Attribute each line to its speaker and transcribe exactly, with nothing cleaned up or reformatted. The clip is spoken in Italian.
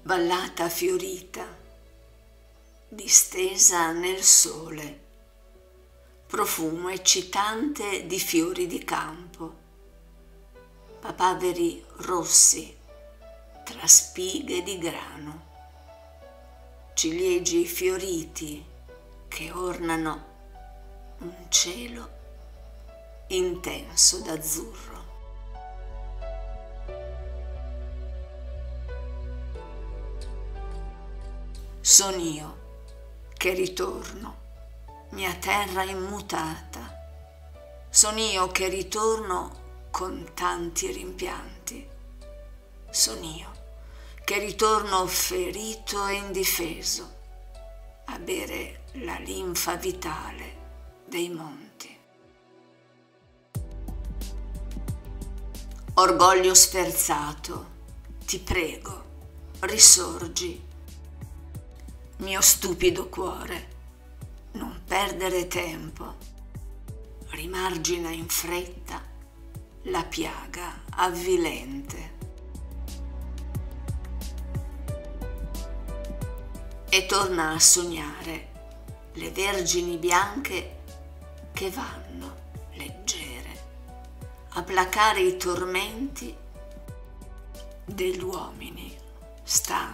Speaker 1: vallata fiorita, distesa nel sole, profumo eccitante di fiori di campo, papaveri rossi tra spighe di grano, ciliegi fioriti che ornano un cielo intenso d'azzurro. Son io che ritorno, mia terra immutata, son io che ritorno con tanti rimpianti, son io che ritorno ferito e indifeso a bere la linfa vitale dei monti. Orgoglio sferzato, ti prego, risorgi. Mio stupido cuore, non perdere tempo, rimargina in fretta la piaga avvilente. E torna a sognare le vergini bianche che vanno, leggere, a placare i tormenti degli uomini stanchi.